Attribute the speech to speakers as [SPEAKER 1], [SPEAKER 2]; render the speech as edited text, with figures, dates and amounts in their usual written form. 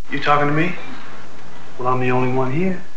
[SPEAKER 1] You talking to me? Well, I'm the only one here.